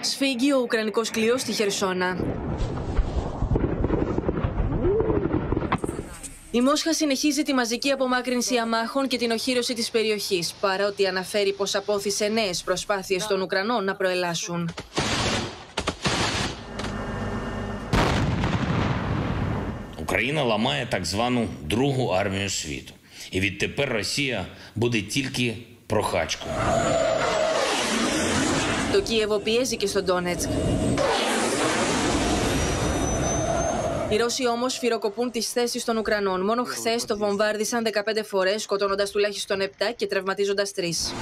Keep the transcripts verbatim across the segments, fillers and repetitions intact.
Σφίγγει ο ουκρανικός κλειός στη Χερσόνα. Η Μόσχα συνεχίζει τη μαζική απομάκρυνση αμάχων και την οχύρωση της περιοχής, παρότι αναφέρει πως απόθυσε νέες προσπάθειες των Ουκρανών να προελάσουν. Україна ламає так звану Другу армію світу. І відтепер Росія буде тільки прохачкою. Το Κίεβο πιέζει και στο Ντόνετσκ. Οι Ρώσοι όμως φυροκοπούν τις θέσεις των Ουκρανών. Μόνο χθες το βομβάρδισαν δεκαπέντε φορές, σκοτώνοντας τουλάχιστον επτά και τραυματίζοντας τρεις.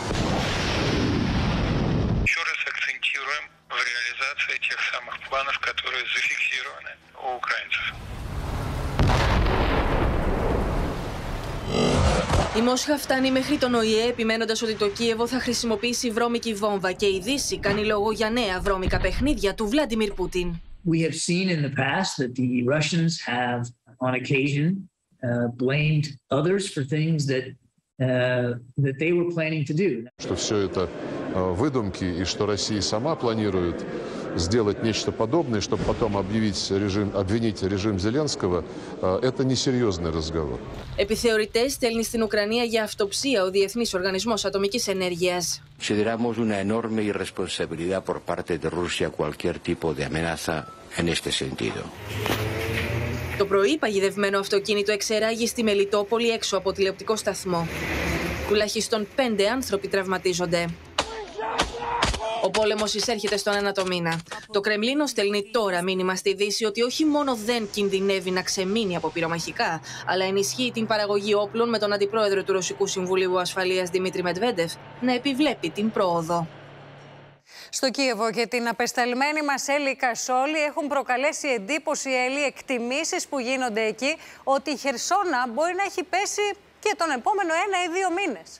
Η Μόσχα φτάνει μέχρι τον Ο Η Ε, επιμένοντας ότι το Κίεβο θα χρησιμοποιήσει βρώμικη βόμβα και η Δύση κάνει λόγο για νέα βρώμικα παιχνίδια του Βλάντιμιρ Πούτιν. We have seen in the past that the Russians have, on occasion, uh, blamed others for things that uh, that they were planning to do. Что все это выдумки и что Россия сама планирует сделать нечто подобное, чтобы потом объявить режим, обвинить режим Зеленского, это несерьезный разговор. Επιθεωρητές στέλνει στην Ουκρανία για αυτοψία ο Διεθνής Οργανισμός Ατομικής Ενέργειας. Consideramos una enorme irresponsabilidad por parte de Rusia cualquier tipo de amenaza en este sentido. Το πρωί παγιδευμένο αυτοκίνητο εξεράγει στη Μελιτόπολη έξω από τηλεοπτικό σταθμό. Τουλάχιστον πέντε άνθρωποι τραυματίζονται. Ο πόλεμος εισέρχεται στον ένατο μήνα. Το Κρεμλίνο στέλνει τώρα μήνυμα στη Δύση ότι όχι μόνο δεν κινδυνεύει να ξεμείνει από πυρομαχικά, αλλά ενισχύει την παραγωγή όπλων με τον αντιπρόεδρο του Ρωσικού Συμβουλίου Ασφαλείας Δημήτρη Μετβέντεφ να επιβλέπει την πρόοδο. Στο Κίεβο και την απεσταλμένη μας Έλλη Κασόλη έχουν προκαλέσει εντύπωση, Έλλη, εκτιμήσεις που γίνονται εκεί ότι η Χερσόνα μπορεί να έχει πέσει και τον επόμενο ένα ή δύο μήνες.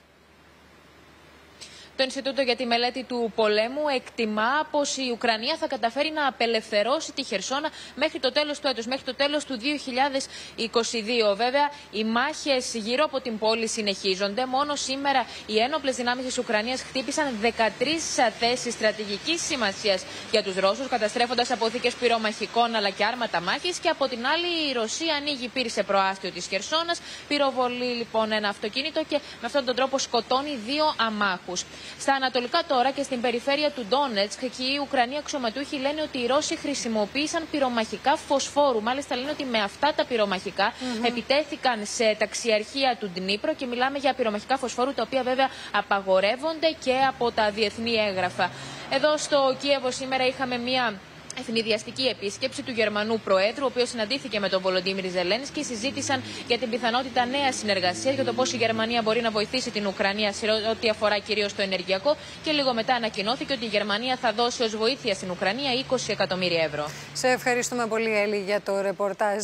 Το Ινστιτούτο για τη Μελέτη του Πολέμου εκτιμά πως η Ουκρανία θα καταφέρει να απελευθερώσει τη Χερσόνα μέχρι το τέλος του έτους, μέχρι το τέλος του δύο χιλιάδες είκοσι δύο. Βέβαια, οι μάχες γύρω από την πόλη συνεχίζονται. Μόνο σήμερα οι ένοπλες δυνάμεις της Ουκρανίας χτύπησαν δεκατρείς θέσεις στρατηγικής σημασίας για τους Ρώσους, καταστρέφοντας αποθήκες πυρομαχικών αλλά και άρματα μάχης. Και από την άλλη, η Ρωσία ανοίγει πύρη σε προάστιο της Χερσόνας, πυροβολεί λοιπόν ένα αυτοκίνητο και με αυτόν τον τρόπο σκοτώνει δύο αμάχους. Στα ανατολικά τώρα και στην περιφέρεια του Ντόνετσκ, εκεί οι Ουκρανοί αξιωματούχοι λένε ότι οι Ρώσοι χρησιμοποίησαν πυρομαχικά φωσφόρου. Μάλιστα λένε ότι με αυτά τα πυρομαχικά mm-hmm. επιτέθηκαν σε ταξιαρχία του Ντνίπρο και μιλάμε για πυρομαχικά φωσφόρου, τα οποία βέβαια απαγορεύονται και από τα διεθνή έγγραφα. Εδώ στο Κίεβο σήμερα είχαμε μία ευνηδιαστική επίσκεψη του Γερμανού Προέδρου, ο οποίος συναντήθηκε με τον Βολοντίμιρ Ζελένσκι και συζήτησαν για την πιθανότητα νέας συνεργασίας, για το πώς η Γερμανία μπορεί να βοηθήσει την Ουκρανία σε ό,τι αφορά κυρίως το ενεργειακό. Και λίγο μετά ανακοινώθηκε ότι η Γερμανία θα δώσει ως βοήθεια στην Ουκρανία είκοσι εκατομμύρια ευρώ. Σε ευχαριστούμε πολύ, Έλλη, για το ρεπορτάζ.